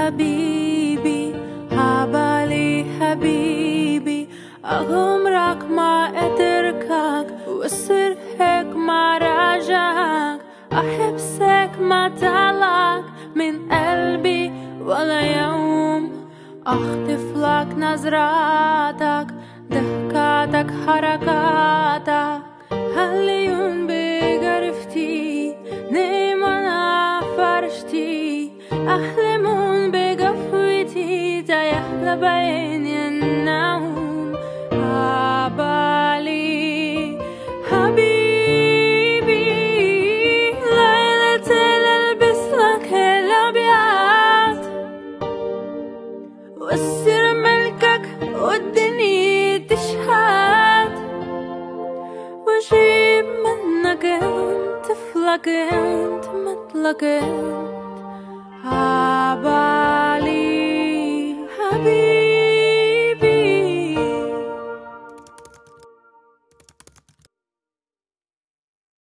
حبيبي عبالي حبيبي أغمرك ما أتركك وأصير هيك ما راجعك أحبسك ما تعلق من قلبي ولا يوم أخطف لك نظراتك ضحكاتك حركاتك هالليون بغرفتي نيم أنا فرشتي أحلمون بقفوتي تيحلى بعيني النوم عبالي حبيبي ليلة ألبس لك الأبيض وأصير ملكك والدنيا تشهد وأجيب منك أنت طفلك أنت مثلك أنت